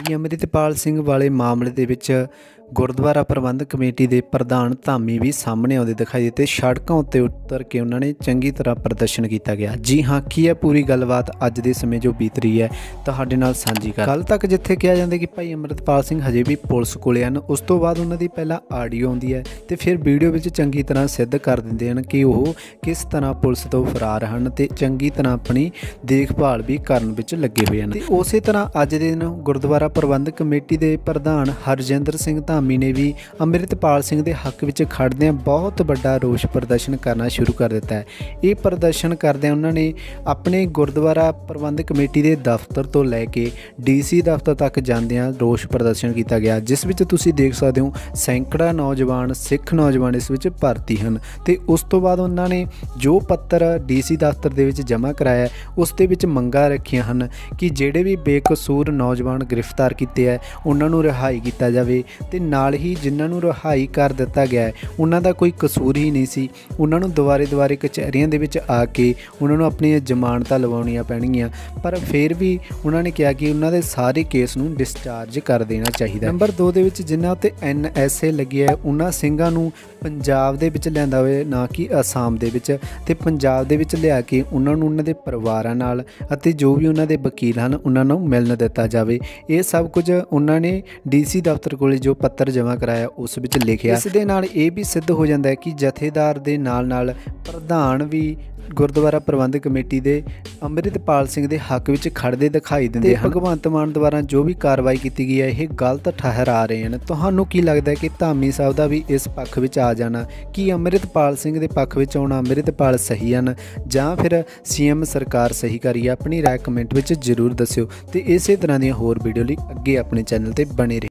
भाई अमृतपाल सिंह वाले मामले ਦੇ ਵਿੱਚ गुरुद्वारा प्रबंधक कमेटी के प्रधान धामी भी सामने आते दिखाई दिते। सड़कों उत्ते उतर के उन्होंने चंगी तरह प्रदर्शन किया गया। जी हाँ, की है पूरी गलबात अज के समय जो बीत रही है तुहाडे नाल साझी कर। कल तक जिथे कहा जाता कि भाई अमृतपाल सिंह हजे भी पुलिस कोले हैं, उस तो बाद उन्होंने पहला आडियो आती है तो फिर वीडियो में चंगी तरह सिद्ध कर देंगे हैं कि वह किस तरह पुलिस तो फरार हैं तो चंगी तरह अपनी देखभाल भी करने लगे हुए हैं। उस तरह अज के दिन गुरुद्वारा प्रबंधक कमेटी के प्रधान हरजिंदर सिंह धामी ने भी अमृतपाल सिंह के हक में खड़दे बहुत बड़ा रोष प्रदर्शन करना शुरू कर दिता है। ये प्रदर्शन करदे उन्होंने अपने गुरुद्वारा प्रबंधक कमेटी के दफ्तर तो लैके DC दफ्तर तक जांदियां रोष प्रदर्शन किया गया, जिस विच तुसीं देख सकते हो सैकड़ा नौजवान सिख नौजवान इस विच भर्ती हैं। तो उस तो बाद उन्होंने जो पत्र DC दफ्तर दे विच जमा कराया उस दे विच मंगां रखियां हैं कि जिहड़े भी बेकसूर नौजवान गिरफ्तार किए हैं उन्होंने रिहाई किया जाए ते नाल ही जिन्होंने रिहाई कर दिता गया है उन्हों का कोई कसूर ही नहीं सी। उन्होंने दुबारे कचहरियों के आके उन्होंने अपनी जमानत लवाउणियां पैणगियां, पर फिर भी उन्होंने कहा कि उन्होंने सारे केस नूं डिस्चार्ज कर देना चाहिए। नंबर 2 दे विच जिन्हां ते NSA लगी है उन्हां सिंघां नूं पंजाब दे विच लिआंदा होवे ना कि आसाम दे विच, ते पंजाब दे विच लिया के उन्हां नूं उन्हां दे परिवारां नाल अते जो भी उन्हां दे वकील हैं उन्हां नूं मिलण दिता जावे। ये सब कुछ उन्होंने DC दफ्तर कोले जो पत्र जमा कराया उस विच लिखिया। इस दे नाल ये भी सिद्ध हो जाता है कि जथेदार दे नाल प्रधान भी गुरुद्वारा प्रबंधक कमेटी के अमृतपाल सिंह के हक में खड़ते दिखाई देंगे। भगवंत मान द्वारा जो भी कार्रवाई की गई है ये गलत ठहरा रहे हैं। तुहानू की लगता है कि धामी साहब का भी इस पक्ष में आ जाना कि अमृतपाल सिंह के पक्ष में आना अमृतपाल सही हैं जां फिर CM सरकार सही करी? अपनी राय कमेंट में जरूर दस्यो। तो इस तरह दी होर वीडियो लिए अगे अपने चैनल पर बने रहे।